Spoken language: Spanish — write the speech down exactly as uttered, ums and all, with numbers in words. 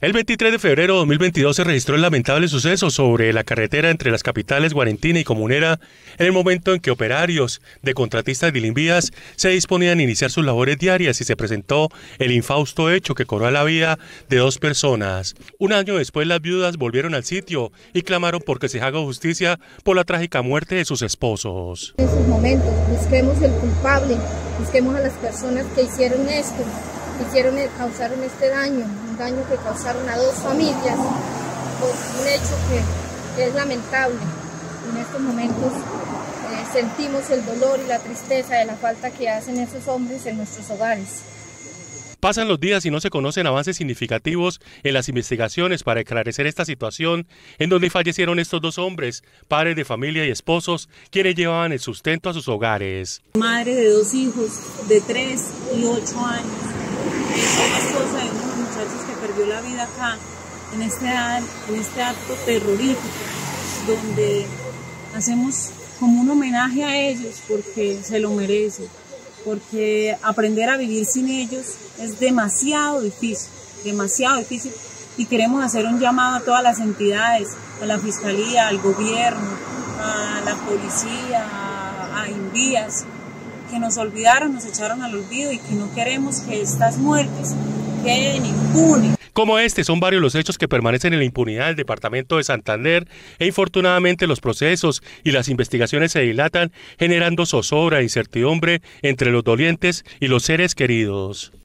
El veintitrés de febrero de dos mil veintidós se registró el lamentable suceso sobre la carretera entre las capitales Guarentina y Comunera, en el momento en que operarios de contratistas de Limbías se disponían a iniciar sus labores diarias y se presentó el infausto hecho que cobró la vida de dos personas. Un año después, las viudas volvieron al sitio y clamaron porque se haga justicia por la trágica muerte de sus esposos. En esos momentos busquemos el culpable, busquemos a las personas que hicieron esto. Hicieron, causaron este daño, un daño que causaron a dos familias, un hecho que, que es lamentable. En estos momentos eh, sentimos el dolor y la tristeza de la falta que hacen esos hombres en nuestros hogares. Pasan los días y no se conocen avances significativos en las investigaciones para esclarecer esta situación en donde fallecieron estos dos hombres, padres de familia y esposos, quienes llevaban el sustento a sus hogares. Madre de dos hijos de tres y ocho años. Soy la esposa de uno de los muchachos que perdió la vida acá, en este, en este acto terrorífico, donde hacemos como un homenaje a ellos porque se lo merecen, porque aprender a vivir sin ellos es demasiado difícil, demasiado difícil, y queremos hacer un llamado a todas las entidades, a la Fiscalía, al gobierno, a la policía, a, a Invías, que nos olvidaron, nos echaron al olvido y que no queremos que estas muertes queden impunes. Como este, son varios los hechos que permanecen en la impunidad del departamento de Santander e infortunadamente los procesos y las investigaciones se dilatan, generando zozobra e incertidumbre entre los dolientes y los seres queridos.